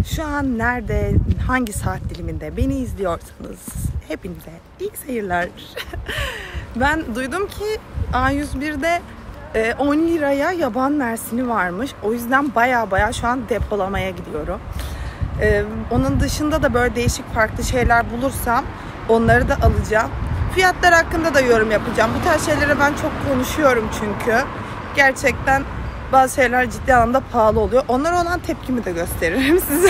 Şu an nerede, hangi saat diliminde beni izliyorsanız hepinize iyi seyirler. Ben duydum ki A101'de 10 liraya yaban mersini varmış. O yüzden baya şu an depolamaya gidiyorum. Onun dışında da böyle değişik farklı şeyler bulursam onları da alacağım. Fiyatlar hakkında da yorum yapacağım. Bu tarz şeylere ben çok konuşuyorum çünkü. Gerçekten bazı şeyler ciddi anlamda pahalı oluyor. Onlara olan tepkimi de gösteririm size.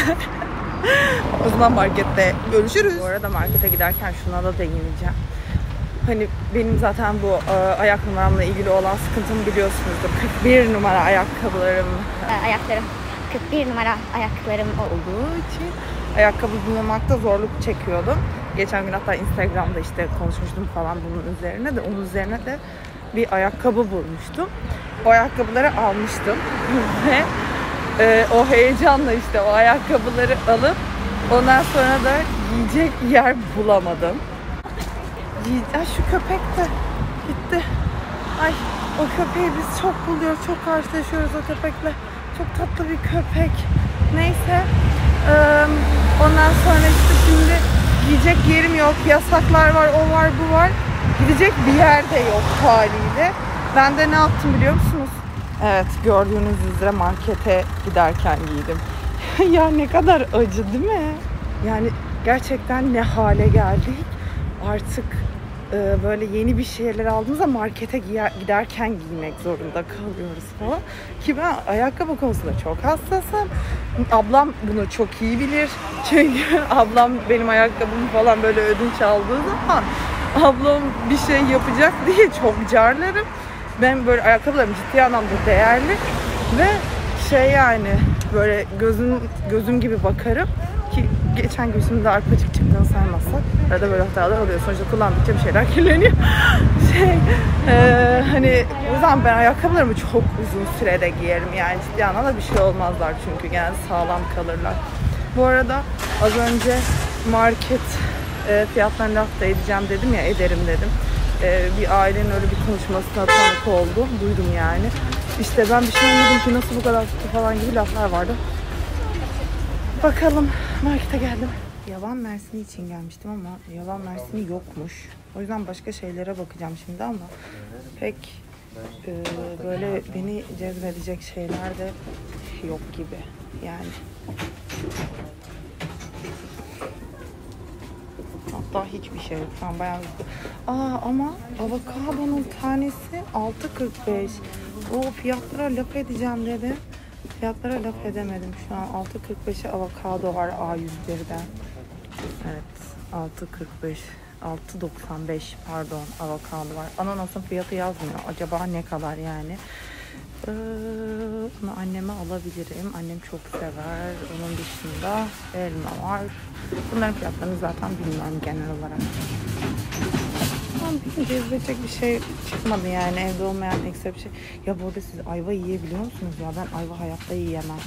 O zaman markette görüşürüz. Bu arada markete giderken şuna da değineceğim. Hani benim zaten bu ayak numaramla ilgili olan sıkıntımı biliyorsunuzdur. 41 numara ayakkabılarım. Ayaklarım 41 numara ayaklarım olduğu için ayakkabı bulmakta zorluk çekiyordum. Geçen gün hatta Instagram'da işte konuşmuştum falan bunun üzerine de, onun üzerine de bir ayakkabı bulmuştum. O ayakkabıları almıştım ve o heyecanla işte o ayakkabıları alıp ondan sonra da giyecek yer bulamadım. Ay şu köpek de gitti. Ay o köpeği biz çok buluyoruz, çok karşılaşıyoruz o köpekle. Çok tatlı bir köpek. Neyse. Ondan sonra işte şimdi giyecek yerim yok, yasaklar var, o var, bu var. Gidecek bir yer de yok haliyle. Ben de ne yaptım biliyor musunuz? Evet, gördüğünüz üzere markete giderken giydim. Ya ne kadar acı değil mi? Yani gerçekten ne hale geldik. Artık böyle yeni bir şeyler aldığımızda markete giderken giymek zorunda kalıyoruz falan. Ki ben ayakkabı konusunda çok hassasım. Ablam bunu çok iyi bilir. Çünkü ablam benim ayakkabımı falan böyle ödünç aldığı zaman ablam bir şey yapacak diye çok carlarım. Ben böyle ayakkabılarım ciddi anlamda değerli ve yani böyle gözüm gibi bakarım ki geçen gün şimdi arpacık çıktığını saymazsak arada böyle hatalar oluyor. Sonuçta kullandıkça bir şeyler kirleniyor. Hani o yüzden ben ayakkabılarımı çok uzun sürede giyerim. Yani ciddi anlamda bir şey olmazlar çünkü genelde sağlam kalırlar. Bu arada az önce market fiyatlarını laf da edeceğim dedim ya, ederim dedim. Bir ailenin öyle bir konuşmasına tanık oldum. Duydum yani. İşte ben bir şey anladım ki nasıl bu kadar tuttu falan gibi laflar vardı. Bakalım, markete geldim. Yaban mersini için gelmiştim ama yaban mersini yokmuş. O yüzden başka şeylere bakacağım şimdi ama pek böyle beni cezbedecek şeyler de yok gibi yani. Hatta hiçbir şey yok. Şu an bayağı... ama avokadonun tanesi 6.45. O fiyatlara laf edeceğim dedi. Fiyatlara laf edemedim. Şu an 6.45'e avokado var A101'den. Evet. 6.45. 6.95 pardon avokado var. Ananasın fiyatı yazmıyor. Acaba ne kadar yani? Bunu anneme alabilirim. Annem çok sever. Onun dışında elma var. Bunların fiyatlarını zaten bilmiyorum genel olarak. Beni cezbedecek bir şey çıkmadı yani evde olmayan ekstra bir şey. Ya bu arada siz ayva yiyebiliyor musunuz ya? Ben ayva hayatta yiyemem.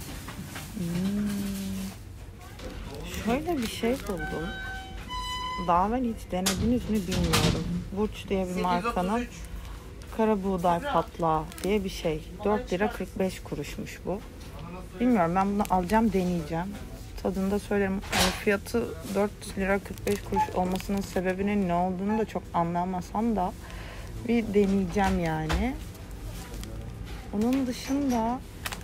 Şöyle bir şey buldum. Daha evvel hiç denediniz mi bilmiyorum. Burç diye bir markanın kara buğday patlağı diye bir şey. 4 lira 45 kuruşmuş bu. Bilmiyorum, ben bunu alacağım, deneyeceğim. Tadını da söylerim. Yani fiyatı 4 lira 45 kuruş olmasının sebebinin ne olduğunu da çok anlamasam da bir deneyeceğim yani. Onun dışında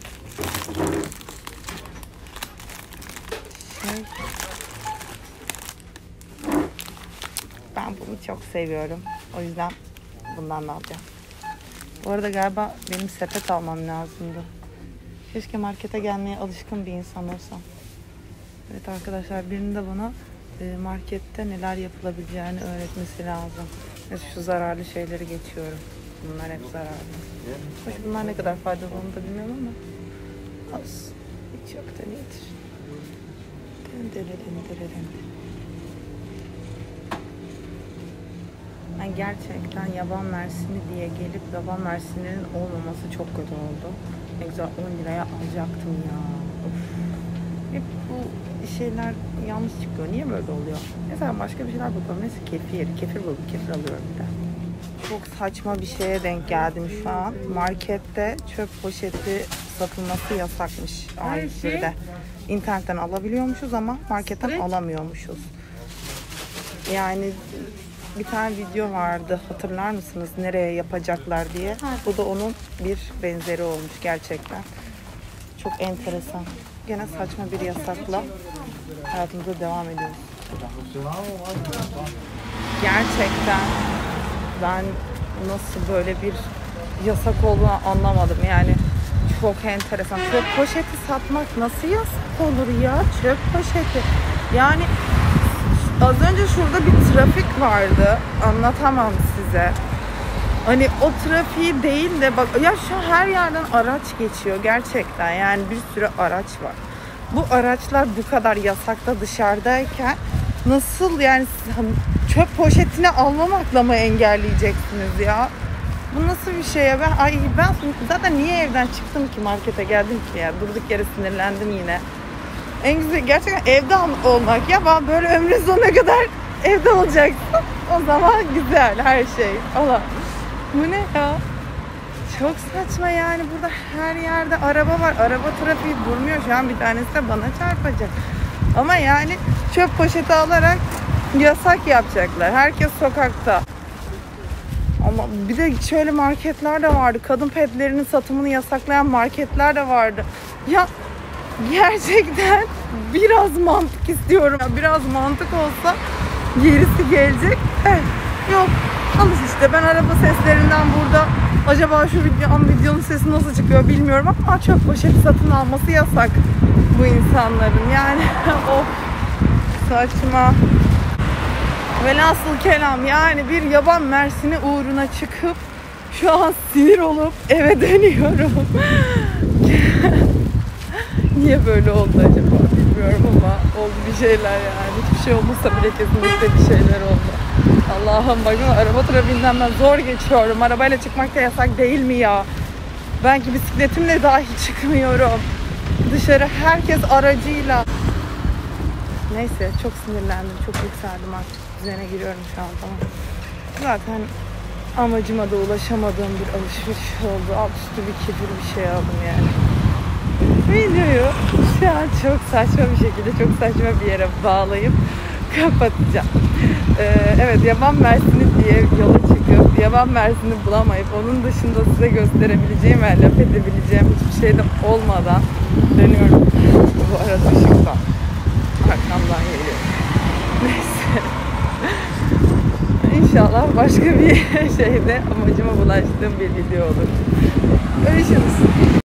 ben bunu çok seviyorum. O yüzden bundan da alacağım. Bu arada galiba benim sepet almam lazımdı. Keşke markete gelmeye alışkın bir insan olsam. Evet arkadaşlar, birinin de bana markette neler yapılabileceğini öğretmesi lazım. Mesela şu zararlı şeyleri geçiyorum. Bunlar hep zararlı. Hoş, bunlar ne kadar faydalı onu da bilmiyorum ama az. Hiç yok da nedir? Ben gerçekten yaban mersini diye gelip yaban mersininin olmaması çok kötü oldu. Ne güzel 10 liraya alacaktım ya. Of. Hep bu şeyler yanlış çıkıyor. Niye böyle oluyor? Mesela başka bir şeyler bakalım. Neyse kefir buldum. Kefir alıyorum bir de. Çok saçma bir şeye denk geldim şu an. Markette çöp poşeti satılması yasakmış A101'de. İnternetten alabiliyormuşuz ama marketten alamıyormuşuz. Yani bir tane video vardı, hatırlar mısınız, nereye yapacaklar diye. Bu da onun bir benzeri olmuş gerçekten. Çok enteresan. Gene saçma bir yasakla hayatımıza devam ediyoruz. Gerçekten ben nasıl böyle bir yasak olduğunu anlamadım. Yani çok enteresan. Çöp poşeti satmak nasıl yasak olur ya? Çöp poşeti. Yani az önce şurada bir trafik vardı. Anlatamam size. Hani o trafiği değil de bak ya, şu her yerden araç geçiyor gerçekten. Yani bir sürü araç var. Bu araçlar bu kadar yasakta dışarıdayken nasıl yani çöp poşetini almamakla mı engelleyeceksiniz ya? Bu nasıl bir şey ya? Ben zaten niye evden çıktım ki, markete geldim ki ya? Durduk yere sinirlendim yine. En güzel gerçekten evde olmak ya. Ben böyle ömrün sonuna kadar evde olacaksın. O zaman güzel her şey. Allah. Bu ne ya? Çok saçma yani, burada her yerde araba var. Araba trafiği durmuyor. Şu an bir tanesi de bana çarpacak. Ama yani çöp poşeti alarak yasak yapacaklar. Herkes sokakta. Ama bir de şöyle marketler de vardı. Kadın petlerinin satımını yasaklayan marketler de vardı. Ya gerçekten biraz mantık istiyorum. Ya biraz mantık olsa gerisi gelecek. Yok. Al işte, ben araba seslerinden burada acaba şu videonun sesi nasıl çıkıyor bilmiyorum ama çöp poşeti satın alması yasak bu insanların. Yani o saçma. Velhasıl kelam, yani bir yaban mersini uğruna çıkıp şu an sinir olup eve dönüyorum. Niye böyle oldu acaba bilmiyorum ama oldu bir şeyler yani. Hiçbir şey olmasa bile kesinlikle bir şeyler oldu. Allah'ım bakın, araba trafiğinden ben zor geçiyorum. Arabayla çıkmak da yasak değil mi ya? Ben ki bisikletimle dahi çıkmıyorum. Dışarı herkes aracıyla. Neyse, çok sinirlendim, çok yükseldim artık. Düzene giriyorum şu an, tamam. Zaten amacıma da ulaşamadığım bir alışveriş oldu. Alt üstü bir kibir bir şey aldım yani. Videoyu şu an çok saçma bir şekilde, çok saçma bir yere bağlayıp kapatacağım. Evet, yaban mersini diye yola çıkıp yaban mersini bulamayıp onun dışında size gösterebileceğim ve laf edebileceğim hiçbir şey de olmadan dönüyorum. Bu arada ışıktan arkamdan geliyor. Neyse. İnşallah başka bir şeyde amacıma ulaştığım bir video olur. Görüşürüz.